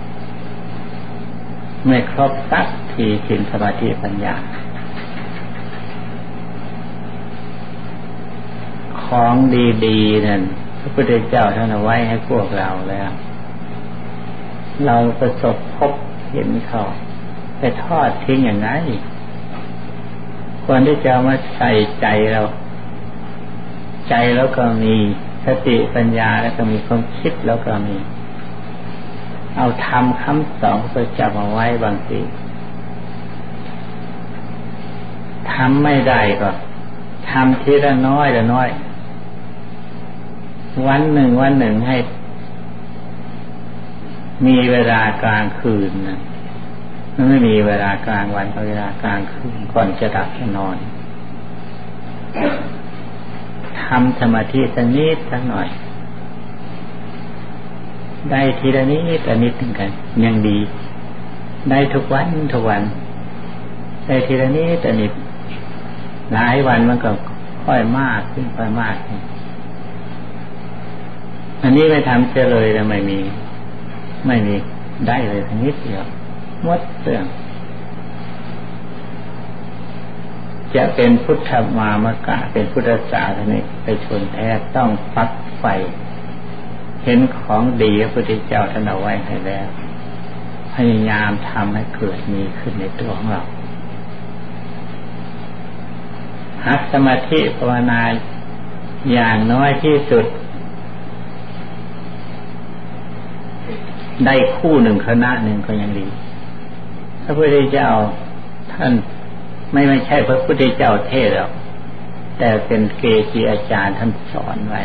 ๆไม่ครบสักทีศีลสมาธิปัญญาของดีๆนั่นพระพุทธเจ้าท่านเอาไว้ให้พวกเราแล้วเราประสบพบเห็นเขาไปทอดทิ้งอย่างไรควรที่จะมาใส่ใจเราใจแล้วก็มีสติปัญญาแล้วก็มีความคิดแล้วก็มีเอาธรรมคำสอนพระเจ้ามาไว้บางทีทำไม่ได้ก็ทำทีละน้อยละน้อยวันหนึ่งวันหนึ่งให้มีเวลากลางคืนนะมันไม่มีเวลากลางวันเวลากลางคืนก่อนจะหลับจะนอนทำสมาธิสักนิดสักหน่อยได้ทีละนิดละนิดนึงกันยังดีได้ทุกวันทุกวันได้ทีละนิดละนิดหลายวันมันก็ค่อยมากขึ้นค่อยมากขึ้นอันนี้ไม่ทำเสียเลยแล้วไม่มีไม่มีได้เลยทั้งนิดเดียวหมดเรื่องจะเป็นพุทธมามกะเป็นพุทธศาสนิกชนแท้ต้องฟักไฟเห็นของดีพระพุทธเจ้าท่านเอาไว้ให้แล้วพยายามทำให้เกิดมีขึ้นในตัวของเราหัดสมาธิภาวนาอย่างน้อยที่สุดได้คู่หนึ่งคณะหนึ่งก็ยังดีพระพุทธเจ้าท่านไม่ไม่ใช่พระพุทธเจ้าเทศหรอกแต่เป็นเกจิอาจารย์ท่านสอนไว้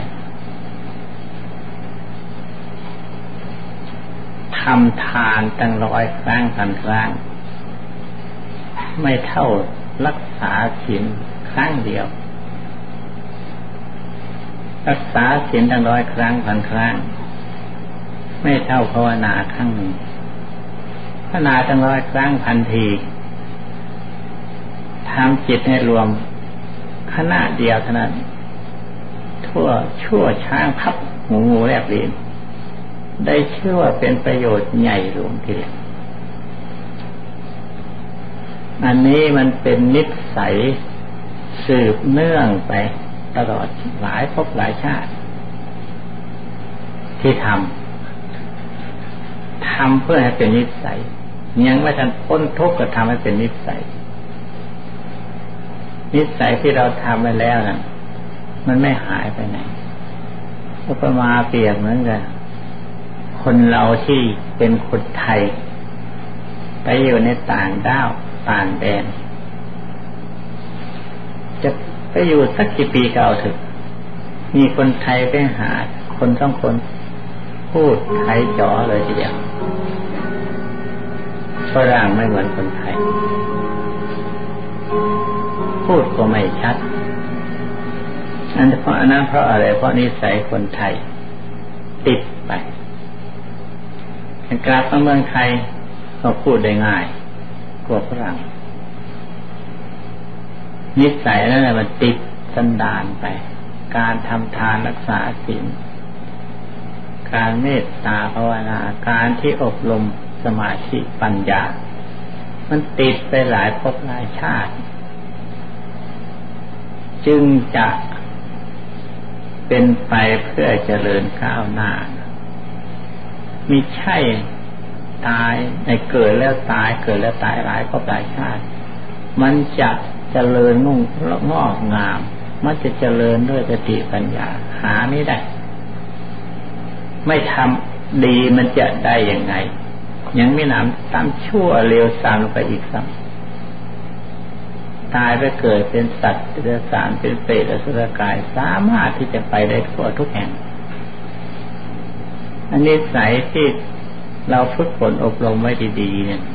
ทำทานตั้งร้อยครั้งพันครั้งไม่เท่ารักษาศีลครั้งเดียวรักษาศีลตั้งร้อยครั้งพันครั้งไม่เท่าภาวนาครั้งหนึ่งภาวนาตั้งร้อยครั้งพันทีทำจิตให้รวมขณะเดียวเท่านั้นทั่วชั่วช้างพับหูงูแลบลิ้นได้ชื่อว่าเป็นประโยชน์ใหญ่หลวงทีเดียวอันนี้มันเป็นนิสัยสืบเนื่องไปตลอดหลายภพหลายชาติที่ทำทำเพื่อให้เป็นนิสัยยังไม่ทันพ้นทุกข์ก็ทำให้เป็นนิสัยนิสัยที่เราทำไปแล้วนะมันไม่หายไปไหนอุปมาเปรียบเหมือนกันคนเราที่เป็นคนไทยไปอยู่ในต่างด้าวต่างแดนจะไปอยู่สักกี่ปีก็เอาเถอะมีคนไทยไปหาคนสองคนพูดไทยจ๋อเลยทีเดียวฝรั่งไม่เหมือนคนไทยพูดก็ไม่ชัดอันเพราะอันนั้นเพราะอะไรเพราะนิสัยคนไทยติดไปกลับมาเมืองไทยก็พูดได้ง่ายกว่าฝรั่งนิสัยนั่นแหละมันติดสันดานไปการทำทานรักษาศีลการเมตตาภาวนาการที่อบรมสมาธิปัญญามันติดไปหลายภพหลายชาติจึงจะเป็นไปเพื่อเจริญก้าวหน้ามิใช่ตายในเกิดแล้วตายเกิดแล้วตายหลายภพหลายชาติมันจะเจริญงอกงอกงามมันจะเจริญด้วยสติปัญญาหาไม่ได้ไม่ทำดีมันจะได้ยังไงยังไม่นำตามชั่วเร็วสามลงไปอีกซ้ำตายไปเกิดเป็นสัตว์เดรัจฉานเป็นเปรตอสุรกายสามารถที่จะไปได้ทั่วทุกแห่งอันนี้สายที่เราฝึกฝนอบรมไว้ดีๆเนี่ย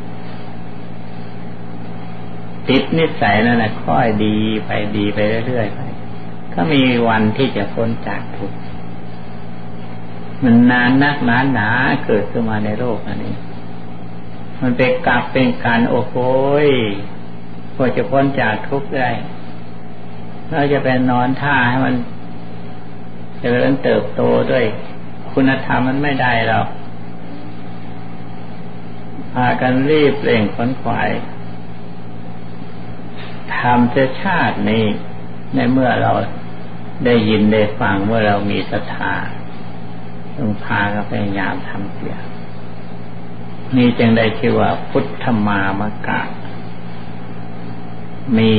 ติดนิสัยนั่นแหละค่อยดีไปดีไปเรื่อยๆไปก็มีวันที่จะพ้นจากทุกข์มันนานนักนานหนาเกิดขึ้นมาในโลกอันนี้มันเป็นกลับเป็นการโอ้โหพอจะพ้นจากทุกข์ได้เราจะไปนอนท่าให้มันเจริญเติบโตด้วยคุณธรรมมันไม่ได้หรอกพากันรีบเร่งขวนขวายทำเสียชาตินี้ในเมื่อเราได้ยินได้ฟังเมื่อเรามีศรัทธาต้องพากันพยายามทำเสียนี่จึงได้ชื่อว่าพุทธมามกะมี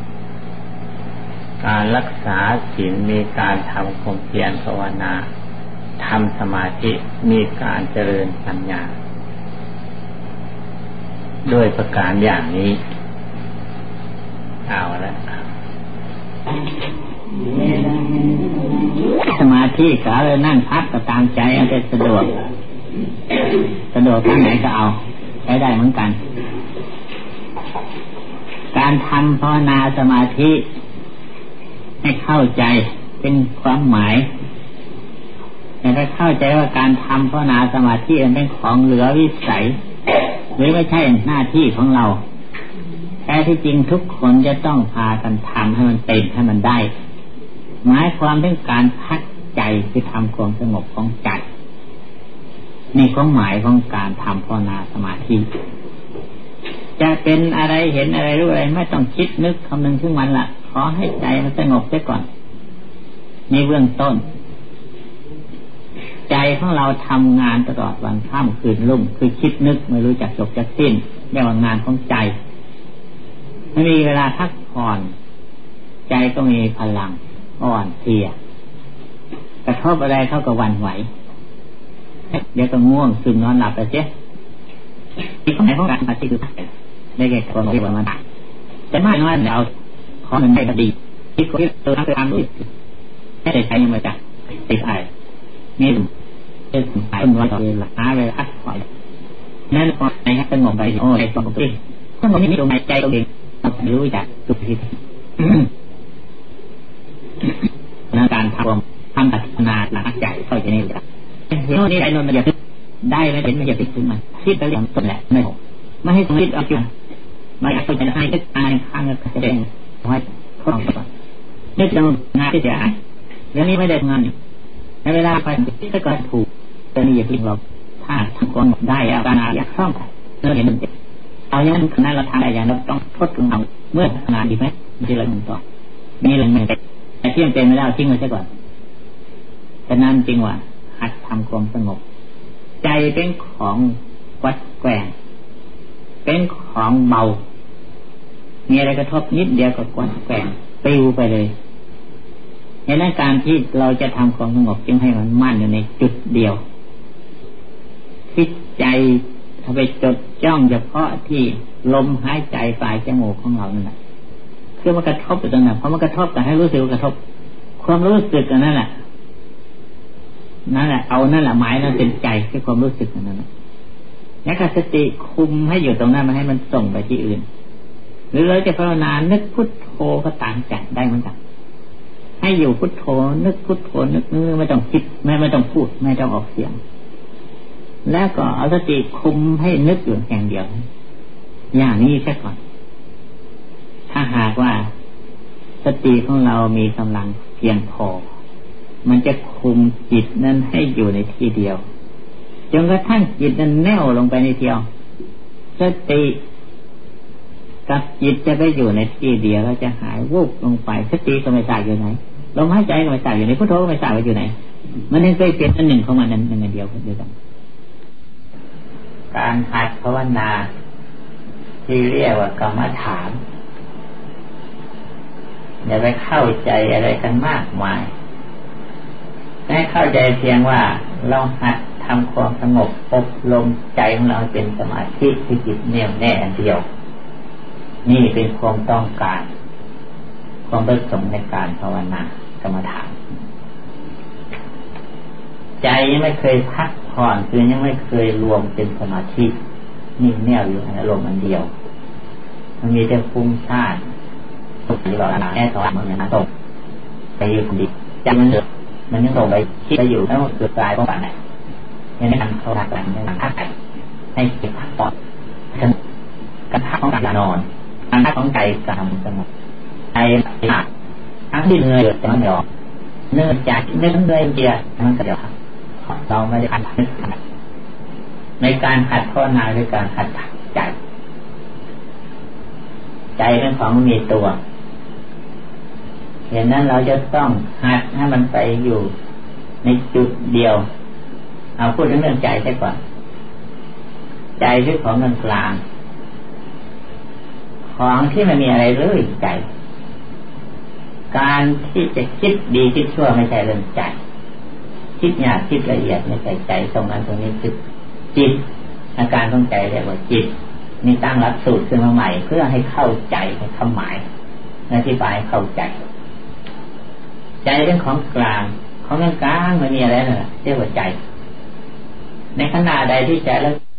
การรักษาศีลมีการทำความเพียรภาวนาทำสมาธิมีการเจริญปัญญาด้วยประการอย่างนี้เอาละสมาธิก็เลยนั่งพักก็ตามใจเอาแต่สะดวกสะดวกทางไหนก็เอาใช้ได้เหมือนกันการทำภาวนาสมาธิให้เข้าใจเป็นความหมายแต่ถ้าเข้าใจว่าการทำภาวนาสมาธิเป็นของเหลือวิสัยหรือไม่ใช่หน้าที่ของเราแท้ที่จริงทุกคนจะต้องพากันทำให้มันเป็นให้มันได้หมายความถึงการพักใจคือทำความสงบของใจนี่ความหมายของการทำภาวนาสมาธิจะเป็นอะไรเห็นอะไรรู้อะไรไม่ต้องคิดนึกคำนึงถึงมันละขอให้ใจมันสงบไว้ก่อนในเบื้องต้นใจของเราทำงานตลอดวันค่ำคืนรุ่งคือคิดนึกไม่รู้จักจบจักสิ้นเรียกว่างานของใจไม่มีเวลาพักผ่อนใจก็มีพลังอ่อนเพลียกระทบอะไรเข้ากับวันไหวเดี๋ยวก็ง่วงซึมนอนหลับไปเจ๊ที่ข้อไหนของการปฏิบัติได้แก่ความที่ว่ามันแต่มากน้อยเอาขอเงินได้ก็ดีที่คนที่ตัวทำตามรู้ไม่ได้ใช้ยังไงจ้ะติดไอ้นี่เป็นสายวันต่อเวลาหาเวลาพักผ่อนนั่นพอในให้สงบไปโอ้ใจสงบไปสงบนี้ตรงไหนใจตัวเองไม่รู้จักสุขที่นั่นการทำทำปัจนาหลักใจเข้าใจนี่แหละเห็นนี่ไอ้นนท์มันอย่าได้ไม่เห็นไม่อย่าติดถึงมันคิดไปอย่างต้นแหละไม่หกไม่ให้คิดเอาจุดไม่อยากเข้าใจให้คิดอ่านข้างก็จะเด้งไว้ข้อก่อนนี่จะงานที่จะเรื่องนี้ไม่ได้งานในเวลาไปถ้าเกิดถูกแต่นี่อย่าพิงเราถ้าทำกองได้เอาการอยากซ่อมเนื้อเห็นมันเอาอย่างนั้นขณะเราทำอะไรอย่างเราต้องทดลองเอาเมื่องานดีไหมไม่ใช่เราหนึ่งต่อนี่เลยไม่แต่ที่ยังเป็นไม่ได้ทิ้งไว้ซะก่อนฉะนั้นจริงว่าหัดทำความสงบใจเป็นของวัดแกว่งเป็นของเบามีอะไรกระทบนิดเดียวก็วัดแกว่งปลิวไปเลยในด้านการที่เราจะทำความสงบจึงให้มันมั่นอยู่ในจุดเดียวที่ใจถ้าไปจดจ้องเฉพาะที่ลมหายใจปลายจมูกของเรานั่นแหละคือมันกระทบอยู่ตรงนั้นพอมันกระทบก็ให้รู้สึกกระทบความรู้สึกนั่นแหละนั่นแหละเอานั่นแหละหมายนั่นเป็นใจคือความรู้สึกนั่นแหละแล้วก็สติคุมให้อยู่ตรงนั้นไม่ให้มันส่งไปที่อื่นหรือเราจะภาวนานึกพุทโธก็ต่างจัดได้เหมือนกันให้อยู่พุทโธนึกพุทโธนึกนึกไม่ต้องคิดไม่ไม่ต้องพูดไม่ต้องออกเสียงแล้วก็เอาสติคุมให้นึกอยู่อย่างเดียวอย่างนี้แค่ก่อนถ้าหากว่าสติของเรามีกำลังเพียงพอมันจะคุมจิตนั้นให้อยู่ในที่เดียวจนกระทั่งจิตนั้นแน่วลงไปในเดียวสติกับจิตจะไปอยู่ในที่เดียวแล้วจะหายวูบลงไปสติก็ไม่ทราบอยู่ไหนลมหายใจก็ไม่ทราบอยู่ไหนพุทโธก็ไม่ทราบว่าอยู่ไหนมันยังเคยเป็นอันหนึ่งของมันนั้นอันเดียวกันด้วยกันการหัดภาวนาที่เรียกว่ากรรมฐานอย่าไปเข้าใจอะไรกันมากมายให้เข้าใจเพียงว่าเราหัดทำความสงบอบรมใจของเราเป็นสมาธิที่จิตแน่วแน่อันเดียวนี่เป็นความต้องการความประสงค์ในการภาวนากรรมฐานใจยังไม่เคยพักผ่อนคือยังไม่เคยรวมเป็นสมาธินิ่งแน่วอยู่ในอารมณ์อันเดียวมันมีแต่ฟุ้งซ่านตกอยู่หลอดแน่ตอนมันยังตกไปอยู่คนเดียวใจมันเดือดมันยังตกไปคิดไปอยู่แล้วเกิดกลายเป็นแบบไหนยังไม่ทันเข้าทางแบบในทางพักใจให้เก็บพักผ่อนการพักของการนอนการพักของใจการทำสงบใจหนักทั้งที่เหนื่อยแต่มันไม่ออกเนื่องจากเนื่องด้วยเดียมันก็เดี๋ยวเราไม่ได้หัดนึกในการหัดภาวนาด้วยการหัดใจใจเป็นของมีตัวอย่างนั้นเราจะต้องหัดให้มันไปอยู่ในจุดเดียวเอาพูดถึงเรื่องใจใช่ก่อนใจคือของกลางกลางของที่ไม่มีอะไรเลยใจการที่จะคิดดีคิดชั่วไม่ใช่เรื่องใจคิดหยาบคิดละเอียดไม่ใช่ใจตรงนั้นตรงนี้คือจิตอาการของใจเรียกว่าจิตนี่ตั้งหลักสูตรขึ้นมาใหม่เพื่อให้เข้าใจให้เข้าหมายอธิบายเข้าใจใจเป็นของกลางของกลางไม่มีอะไรเลยเรียกว่าใจในขณะใดที่ใจแล้ว